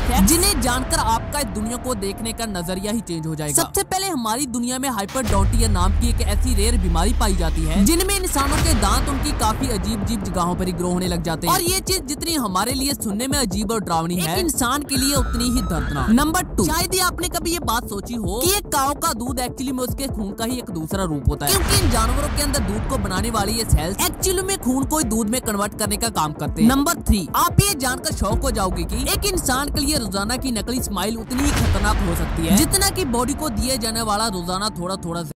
Fact जिन्हें जानकर आपका इस दुनिया को देखने का नजरिया ही चेंज हो जाएगा। सबसे पहले हमारी दुनिया में हाइपरडोंटिया नाम की एक ऐसी रेयर बीमारी पाई जाती है जिनमें इंसानों के दांत उनकी काफी अजीब अजीब जगहों पर ही ग्रो होने लग जाते हैं। और ये चीज जितनी हमारे लिए सुनने में अजीब और डरावनी है, एक इंसान के लिए उतनी ही दर्दनाक। नंबर 2, शायद ही आपने कभी ये बात सोची हो कि एक काऊ का दूध एक्चुअली में उसके खून का ही एक दूसरा रूप होता है, क्योंकि इन जानवरों के अंदर दूध को बनाने वाली ये सेल्स एक्चुअली में खून को दूध में कन्वर्ट करने का काम करते हैं। नंबर 3, आप ये जानकर शॉक हो जाओगे कि एक इंसान के लिए रोजाना की नकली स्माइल उतनी ही खतरनाक हो सकती है जितना कि बॉडी को दिए जाने वाला रोजाना थोड़ा थोड़ा